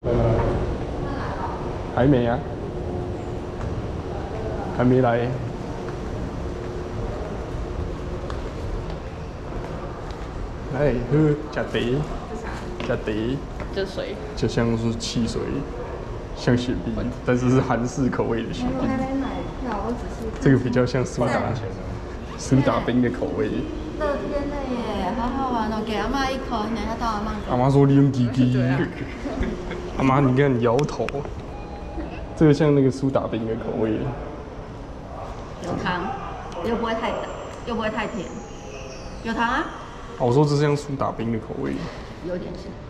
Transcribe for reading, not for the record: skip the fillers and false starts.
还没啊，还没来。哎，喝加茶，加茶， 就水， 就像是汽水，像雪碧，但是是韩式口味的雪碧。 我还没买票，我只是这个比较像苏打冰的口味。 乐天的耶，好好玩哦！给阿妈一口，你等下到阿妈。 阿妈说你用滴滴。阿妈，你看你摇头。这个像那个苏打冰的口味。 有糖，又不会太淡，又不会太甜。有糖啊？ 我说这像苏打冰的口味。 有点像。